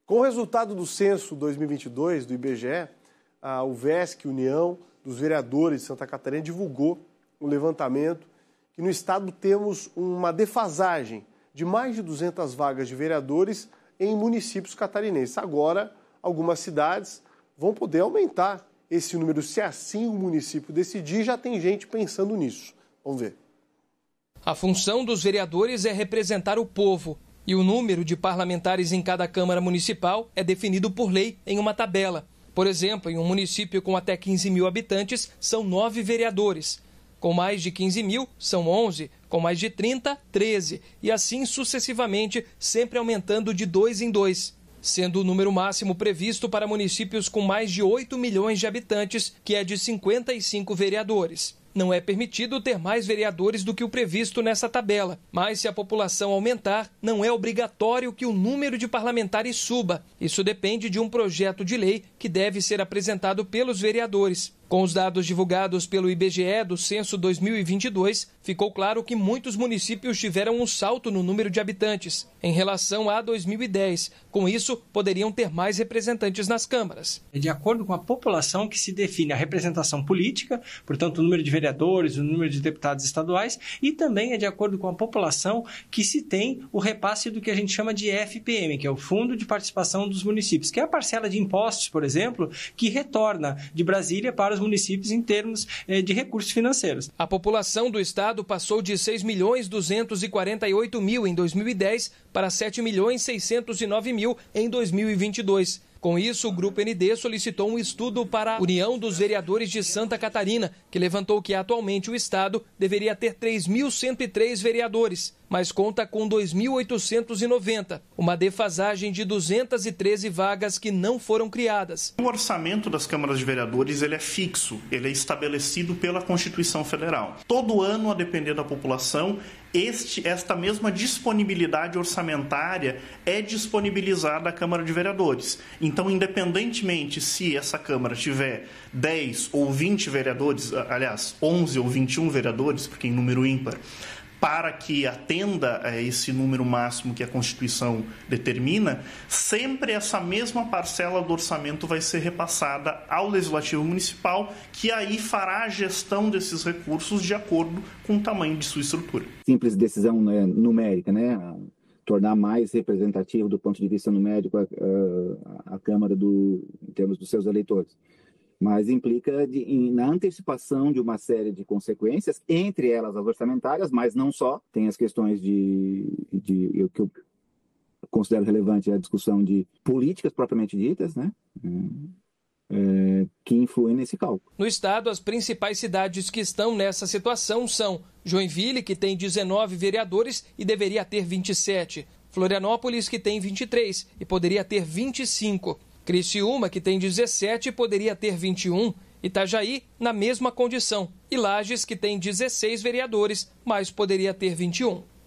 Com o resultado do censo 2022 do IBGE, a UVESC, União dos Vereadores de Santa Catarina, divulgou um levantamento que no estado temos uma defasagem de mais de 200 vagas de vereadores em municípios catarinenses. Agora, algumas cidades vão poder aumentar esse número, se assim o município decidir. Já tem gente pensando nisso. Vamos ver. A função dos vereadores é representar o povo. E o número de parlamentares em cada Câmara Municipal é definido por lei em uma tabela. Por exemplo, em um município com até 15 mil habitantes, são 9 vereadores. Com mais de 15 mil, são 11. Com mais de 30, 13. E assim sucessivamente, sempre aumentando de 2 em 2. Sendo o número máximo previsto para municípios com mais de 8 milhões de habitantes, que é de 55 vereadores. Não é permitido ter mais vereadores do que o previsto nessa tabela, mas se a população aumentar, não é obrigatório que o número de parlamentares suba. Isso depende de um projeto de lei que deve ser apresentado pelos vereadores. Com os dados divulgados pelo IBGE do censo 2022, ficou claro que muitos municípios tiveram um salto no número de habitantes em relação a 2010. Com isso, poderiam ter mais representantes nas câmaras. É de acordo com a população que se define a representação política, portanto, o número de vereadores, o número de deputados estaduais, e também é de acordo com a população que se tem o repasse do que a gente chama de FPM, que é o Fundo de Participação dos Municípios, que é a parcela de impostos, por exemplo, que retorna de Brasília para os municípios em termos de recursos financeiros. A população do estado passou de 6.248.000 em 2010 para 7.609.000 em 2022. Com isso, o Grupo ND solicitou um estudo para a União dos Vereadores de Santa Catarina, que levantou que atualmente o estado deveria ter 3.103 vereadores, mas conta com 2.890, uma defasagem de 213 vagas que não foram criadas. O orçamento das câmaras de vereadores ele é fixo, ele é estabelecido pela Constituição Federal. Todo ano, a depender da população, esta mesma disponibilidade orçamentária é disponibilizada à Câmara de Vereadores. Então, independentemente se essa Câmara tiver 10 ou 20 vereadores, aliás, 11 ou 21 vereadores, porque em número ímpar, para que atenda a esse número máximo que a Constituição determina, sempre essa mesma parcela do orçamento vai ser repassada ao Legislativo Municipal, que aí fará a gestão desses recursos de acordo com o tamanho de sua estrutura. Simples decisão numérica, né? Tornar mais representativo do ponto de vista numérico a Câmara em termos dos seus eleitores. Mas implica na antecipação de uma série de consequências, entre elas as orçamentárias, mas não só. Tem as questões que eu considero relevante, a discussão de políticas propriamente ditas, né? Que influem nesse cálculo. No estado, as principais cidades que estão nessa situação são Joinville, que tem 19 vereadores e deveria ter 27. Florianópolis, que tem 23 e poderia ter 25. Criciúma, que tem 17, poderia ter 21. Itajaí, na mesma condição. E Lages, que tem 16 vereadores, mas poderia ter 21.